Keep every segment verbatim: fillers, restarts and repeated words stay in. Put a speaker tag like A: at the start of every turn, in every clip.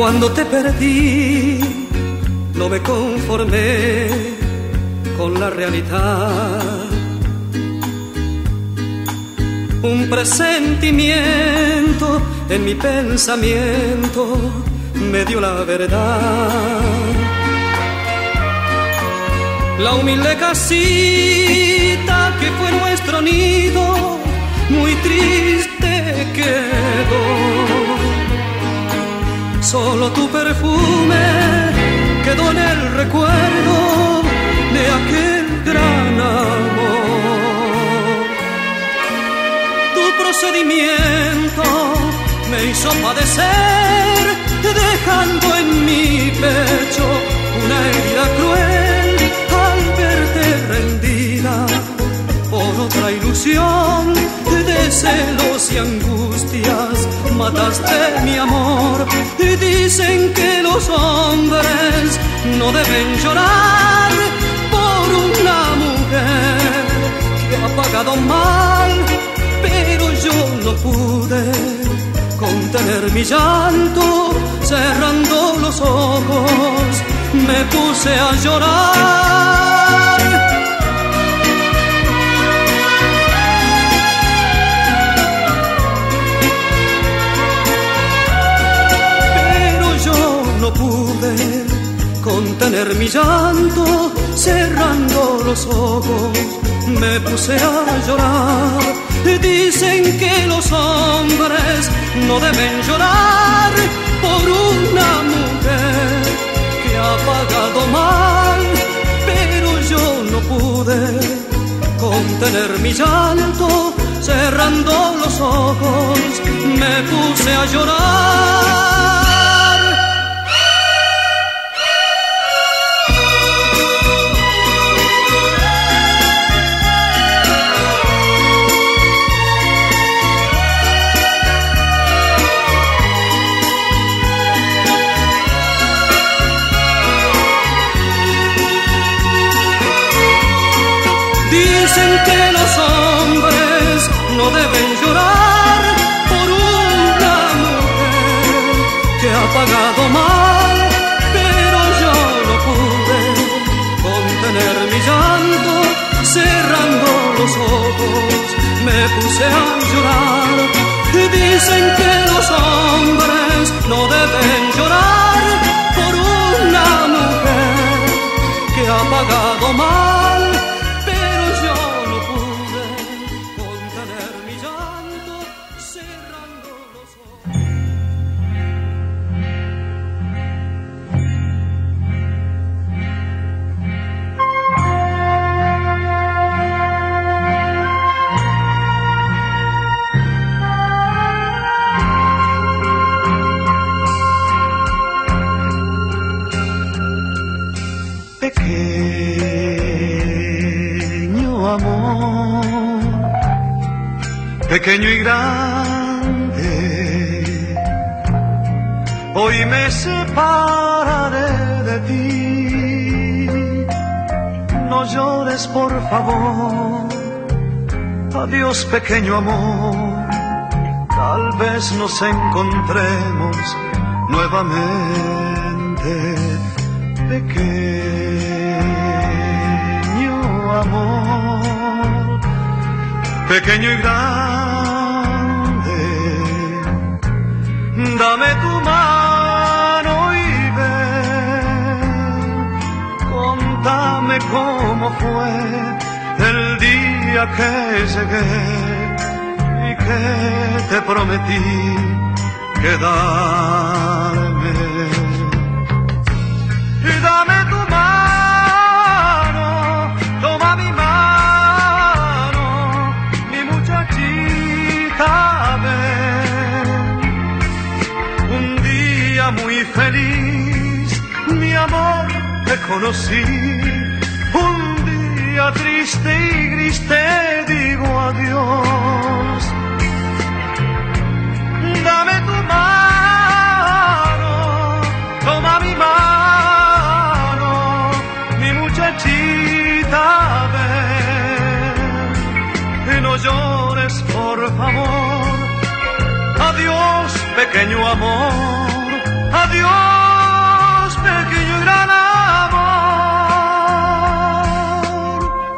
A: Cuando te perdí, no me conformé con la realidad. Un presentimiento en mi pensamiento me dio la verdad. La humilde casita que fue nuestro nido, muy triste quedó. Solo tu perfume quedó en el recuerdo de aquel gran amor. Tu procedimiento me hizo padecer, dejando en mi pecho una herida cruel al verte rendida por otra ilusión de celos y angustias. Mataste mi amor y dicen que los hombres no deben llorar por una mujer que ha pagado mal, pero yo no pude contener mi llanto. Cerrando los ojos me puse a llorar. No pude contener mi llanto, cerrando los ojos me puse a llorar. Dicen que los hombres no deben llorar por una mujer que ha pagado mal, pero yo no pude contener mi llanto, cerrando los ojos me puse a llorar. Dicen que los hombres no deben llorar por una mujer que ha pagado mal, pero yo no pude contener mi llanto, cerrando los ojos me puse a llorar. Dicen que los hombres no deben llorar por una mujer que ha pagado mal.
B: Pequeño y grande, hoy me separaré de ti. No llores, por favor. Adiós, pequeño amor. Tal vez nos encontremos nuevamente. Pequeño amor, pequeño y grande, dame tu mano y ven, contame cómo fue el día que llegué y que te prometí quedarme. Y dame tu mano, toma mi mano, mi muchachita, ven. Un día muy feliz, mi amor, te conocí. Un día triste y gris te digo adiós. Dame tu mano, toma mi mano, mi muchachita, ven. Y no llores, por favor. Adiós, pequeño amor. Adiós. Adiós, pequeño y gran amor.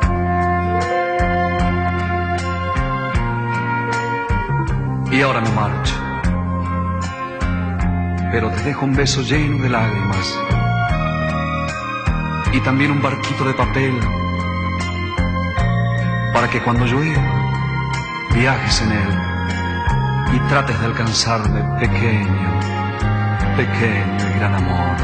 A: Y ahora me marcho, pero te dejo un beso lleno de lágrimas y también un barquito de papel para que cuando llueva viajes en él y trates de alcanzarme, pequeño, pequeño y gran amor.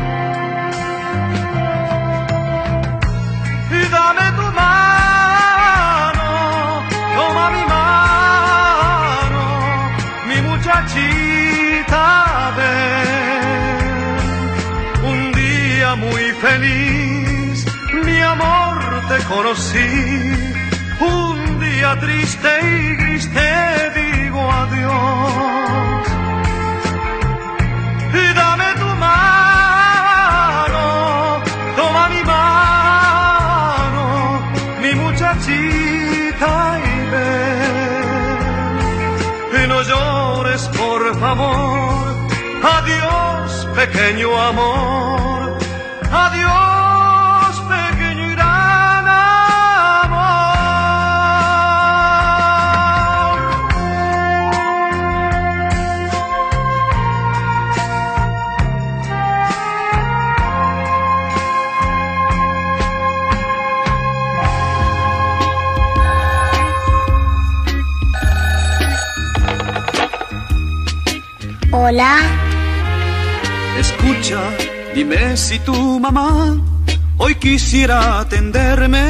B: Y dame tu mano, toma mi mano, mi muchachita, ven. Un día muy feliz, mi amor, te conocí. Un día triste y gris te digo adiós. Y dame tu mano, toma mi mano, mi muchachita, y ven. Y no llores, por favor. Adiós, pequeño amor. Adiós, pequeño y gran amor.
C: Hola.
A: Escucha, dime si tu mamá hoy quisiera atenderme.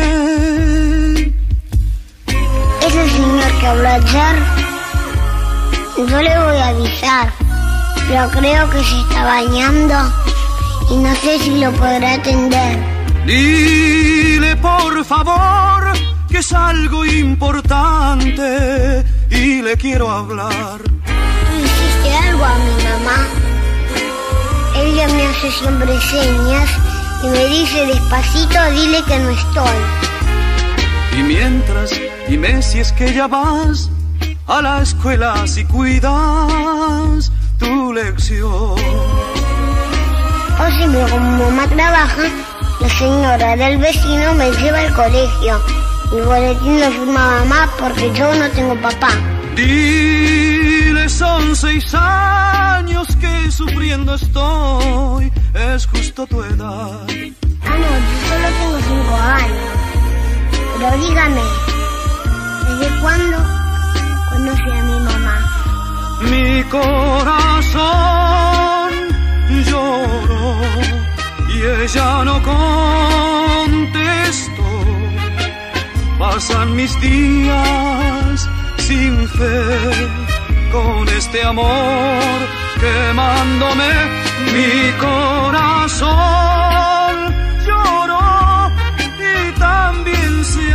C: ¿Es el señor que habló ayer? Yo le voy a avisar, pero creo que se está bañando y no sé si lo podrá atender.
A: Dile por favor que es algo importante y le quiero hablar.
C: ¿Tú hiciste algo a mi mamá? Ella me hace siempre señas y me dice despacito, dile que no estoy.
A: Y mientras, dime si es que ya vas a la escuela, si cuidas tu lección.
C: O siempre como mamá trabaja, la señora del vecino me lleva al colegio. Mi boletín lo firma mamá porque yo no tengo papá.
A: Dile, son seis años que sufriendo estoy, es justo tu edad.
C: Ah, no, yo solo tengo cinco años. Pero dígame, ¿desde cuándo conoce a mi mamá?
A: Mi corazón lloró y ella no contestó. Pasan mis días sin fe, con este amor quemándome. Mi corazón lloró y también se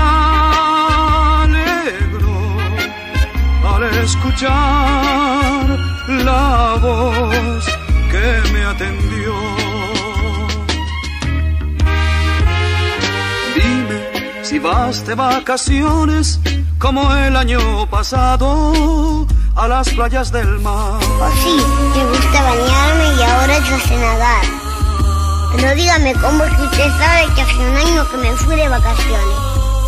A: alegró al escuchar la voz que me atendió. Dime si vas de vacaciones como el año pasado a las playas del mar.
C: Oh sí, me gusta bañarme y ahora yo sé nadar. Pero dígame, ¿cómo es que usted sabe que hace un año que me fui de vacaciones?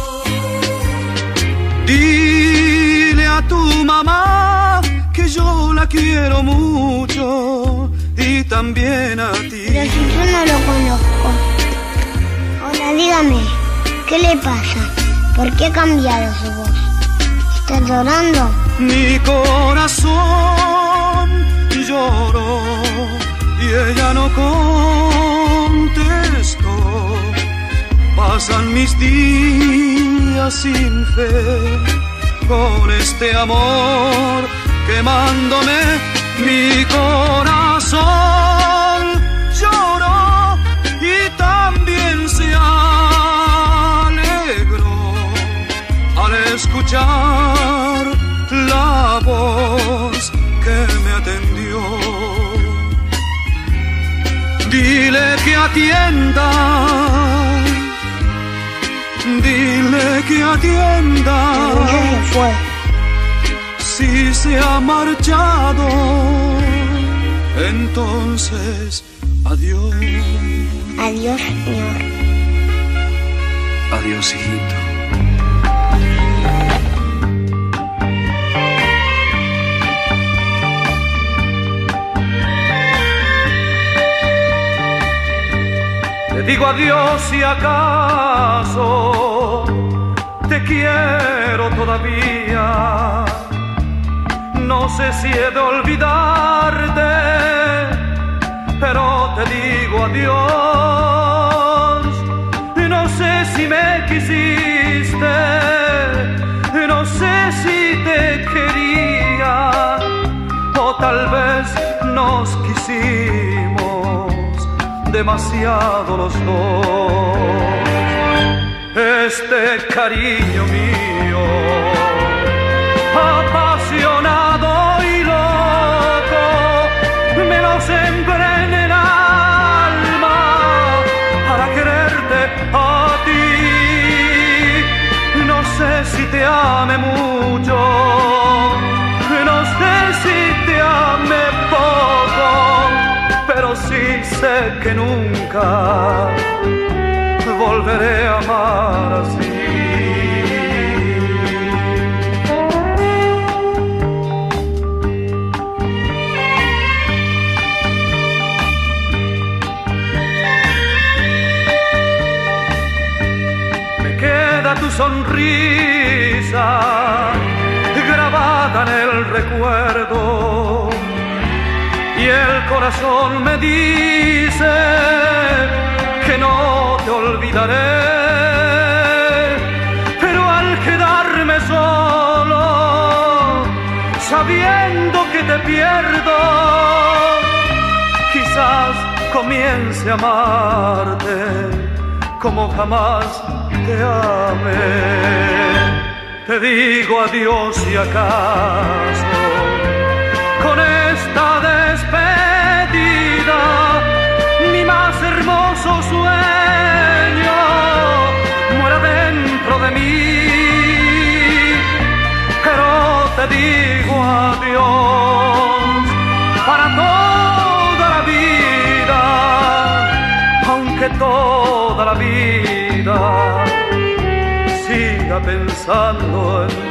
A: Dile a tu mamá que yo la quiero mucho y también a ti.
C: Pero si yo no lo conozco. Hola, dígame, ¿qué le pasa? ¿Por qué ha cambiado su voz? ¿Está llorando?
A: Mi corazón lloró y ella no contestó. Pasan mis días sin fe, con este amor quemándome. Mi corazón lloró y también se alegró al escuchar la voz que me atendió. Dile que atienda, dile que atienda.
C: Ya se fue.
A: Si se ha marchado, entonces
B: Adiós.
C: Adiós, señor.
A: Adiós, hijito.
B: Te digo adiós si acaso te quiero todavía. No sé si he de olvidarte, pero te digo adiós. No sé si me quisiste, no sé si te quería, o tal vez nos quisimos demasiado los dos. Este cariño mío, apasionado y loco, me lo sembré en el alma para quererte a ti. No sé si te ame mucho, no sé si te ame poco, pero sí sé que nunca volveré a amar así. Me queda tu sonrisa grabada en el recuerdo, y el corazón me dice que no te olvidaré, pero al quedarme solo, sabiendo que te pierdo, quizás comience a amarte como jamás te amé. Te digo adiós si acaso con esta despedida mi más hermoso sueño muera dentro de mí, pero te digo adiós para toda la vida, aunque toda la vida siga pensando en ti.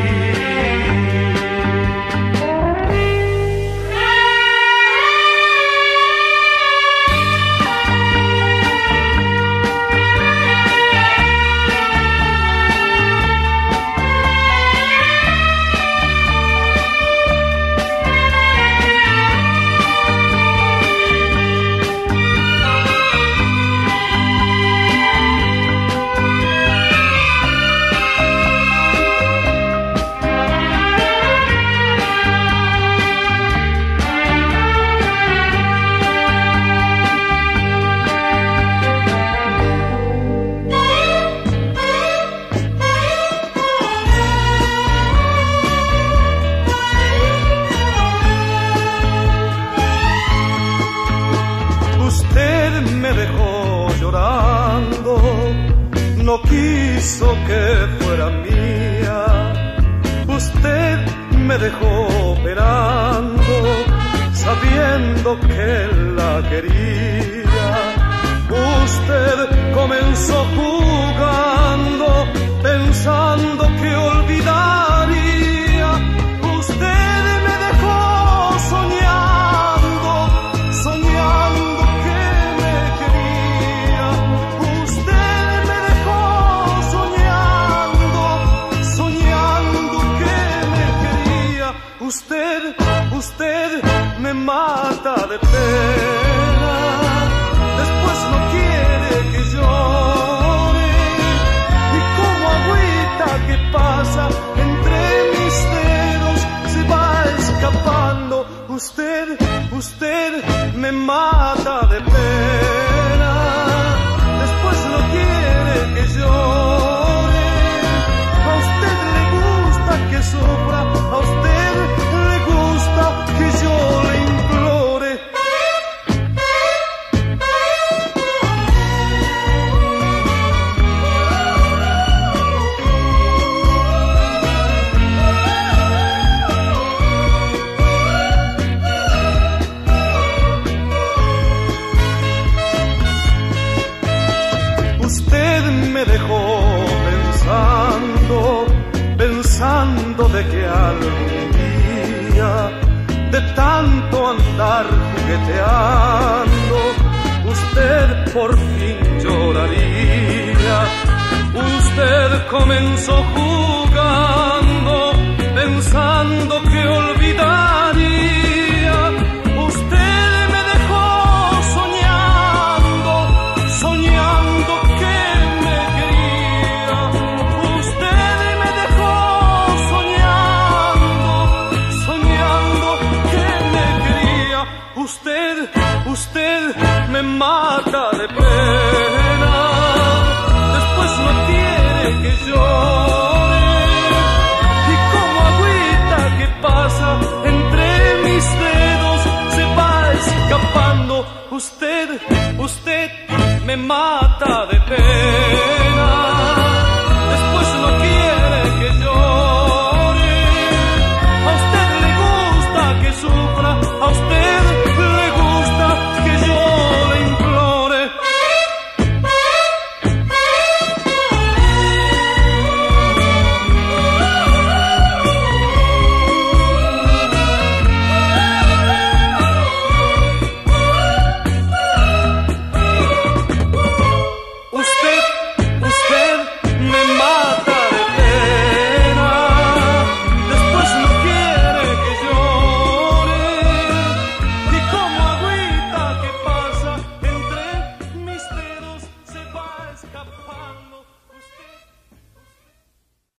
B: No quiso que fuera mía, usted me dejó esperando, sabiendo que la quería. Usted comenzó jugando, pensando que olvidaría. Usted me dejó soñando, soñando que me quería. Usted, usted me mata de pena, después no quiere que llore, y como agüita que pasa entre mis dedos se va escapando. Usted, usted me mata de pena, después no quiere que llore. A usted le gusta que sufra, a usted le gusta que yo le implore. me dejó pensando, pensando de que algún día, de tanto andar jugueteando, usted por fin lloraría. Usted comenzó jugando, pensando que olvidaría. Usted me dejó soñando, soñando que me quería. Usted me dejó soñando, soñando que me quería. Usted, usted me mata de pena. Después no quiere que llore, y como agüita que pasa entre mis dedos se va escapando. Usted, usted me mata de